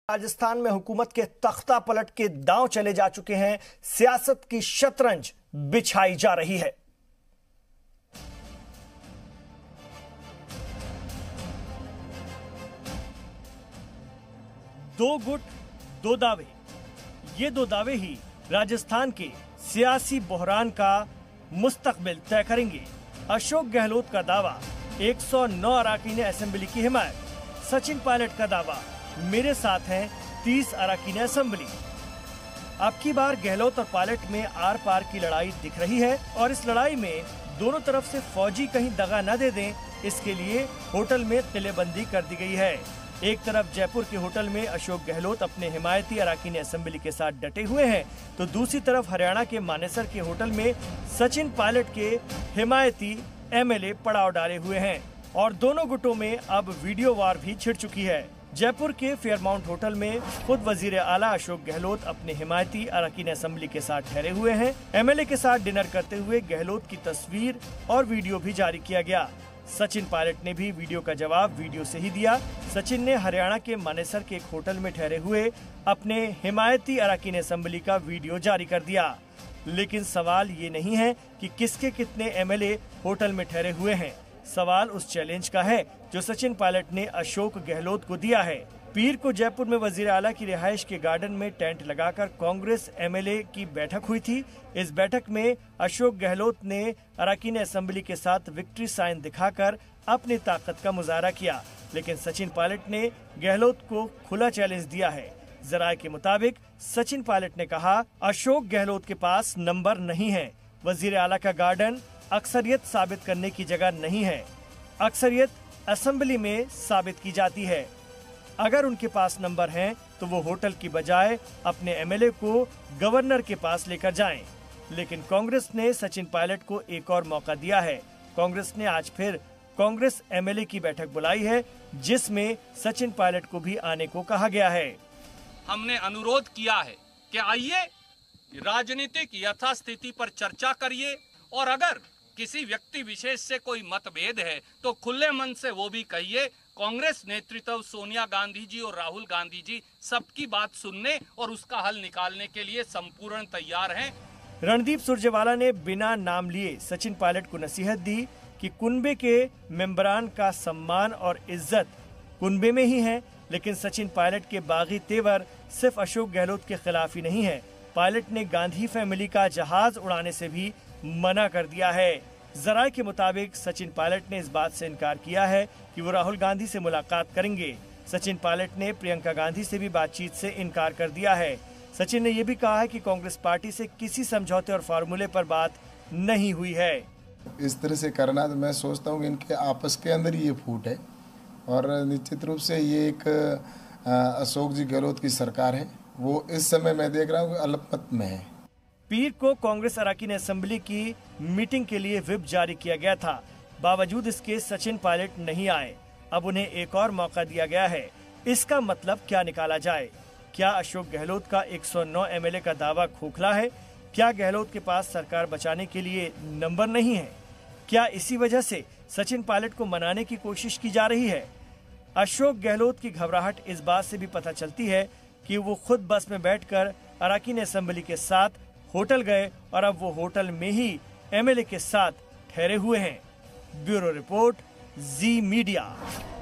राजस्थान में हुकूमत के तख्ता पलट के दांव चले जा चुके हैं। सियासत की शतरंज बिछाई जा रही है। दो गुट दो दावे, ये दो दावे ही राजस्थान के सियासी बहरान का मुस्तकबिल तय करेंगे। अशोक गहलोत का दावा 109 अराकीन असेंबली की हिमायत। सचिन पायलट का दावा मेरे साथ हैं 30 अराकीन असेंबली। अब की बार गहलोत और पायलट में आर पार की लड़ाई दिख रही है और इस लड़ाई में दोनों तरफ से फौजी कहीं दगा न दे दें, इसके लिए होटल में किलेबंदी कर दी गई है। एक तरफ जयपुर के होटल में अशोक गहलोत अपने हिमायती अराकीन असेंबली के साथ डटे हुए हैं, तो दूसरी तरफ हरियाणा के मानेसर के होटल में सचिन पायलट के हिमायती एमएलए पड़ाव डाले हुए हैं और दोनों गुटों में अब वीडियो वार भी छिड़ चुकी है। जयपुर के फेयरमाउंट होटल में खुद वजीर आला अशोक गहलोत अपने हिमायती अराकीन असेंबली के साथ ठहरे हुए हैं। एमएलए के साथ डिनर करते हुए गहलोत की तस्वीर और वीडियो भी जारी किया गया। सचिन पायलट ने भी वीडियो का जवाब वीडियो से ही दिया। सचिन ने हरियाणा के मानेसर के एक होटल में ठहरे हुए अपने हिमायती अराकीन असेंबली का वीडियो जारी कर दिया। लेकिन सवाल ये नहीं है कि किसके कितने एमएलए होटल में ठहरे हुए हैं, सवाल उस चैलेंज का है जो सचिन पायलट ने अशोक गहलोत को दिया है। पीर को जयपुर में वजीर आला की रिहाइश के गार्डन में टेंट लगाकर कांग्रेस एमएलए की बैठक हुई थी। इस बैठक में अशोक गहलोत ने अराकीन असेंबली के साथ विक्ट्री साइन दिखाकर अपनी ताकत का मुजाहरा किया, लेकिन सचिन पायलट ने गहलोत को खुला चैलेंज दिया है। जराये के मुताबिक सचिन पायलट ने कहा, अशोक गहलोत के पास नंबर नहीं है। वजीर आला का गार्डन अक्सरियत साबित करने की जगह नहीं है, अक्सरियत असेंबली में साबित की जाती है। अगर उनके पास नंबर हैं तो वो होटल की बजाय अपने एमएलए को गवर्नर के पास लेकर जाएं। लेकिन कांग्रेस ने सचिन पायलट को एक और मौका दिया है। कांग्रेस ने आज फिर कांग्रेस एमएलए की बैठक बुलाई है, जिसमें सचिन पायलट को भी आने को कहा गया है। हमने अनुरोध किया है कि आइए राजनीतिक यथास्थिति पर चर्चा करिए और अगर किसी व्यक्ति विशेष से कोई मतभेद है तो खुले मन से वो भी कहिए। कांग्रेस नेतृत्व सोनिया गांधी जी और राहुल गांधी जी सबकी बात सुनने और उसका हल निकालने के लिए संपूर्ण तैयार हैं। रणदीप सुरजेवाला ने बिना नाम लिए सचिन पायलट को नसीहत दी कि कुनबे के मेंबरान का सम्मान और इज्जत कुनबे में ही है, लेकिन सचिन पायलट के बागी तेवर सिर्फ अशोक गहलोत के खिलाफ ही नहीं है। पायलट ने गांधी फैमिली का जहाज उड़ाने से भी मना कर दिया है। जराये के मुताबिक सचिन पायलट ने इस बात से इनकार किया है कि वो राहुल गांधी से मुलाकात करेंगे। सचिन पायलट ने प्रियंका गांधी से भी बातचीत से इनकार कर दिया है। सचिन ने ये भी कहा है कि कांग्रेस पार्टी से किसी समझौते और फार्मूले पर बात नहीं हुई है। इस तरह से करना, तो मैं सोचता हूँ कि इनके आपस के अंदर ये फूट है और निश्चित रूप से ये एक अशोक जी गहलोत की सरकार है, वो इस समय मैं देख रहा हूँ कि अल्पमत में है। पीर को कांग्रेस अराकीन असेंबली की मीटिंग के लिए व्हिप जारी किया गया था। बावजूद इसके सचिन पायलट नहीं आए। अब उन्हें एक और मौका दिया गया है। इसका मतलब क्या निकाला जाए? क्या अशोक गहलोत का 109 एमएलए का दावा खोखला है? क्या गहलोत के पास सरकार बचाने के लिए नंबर नहीं है? क्या इसी वजह से सचिन पायलट को मनाने की कोशिश की जा रही है? अशोक गहलोत की घबराहट इस बात से भी पता चलती है कि वो खुद बस में बैठकर अराकीन असेंबली के साथ होटल गए और अब वो होटल में ही एमएलए के साथ ठहरे हुए हैं। Bureau report, Zee media.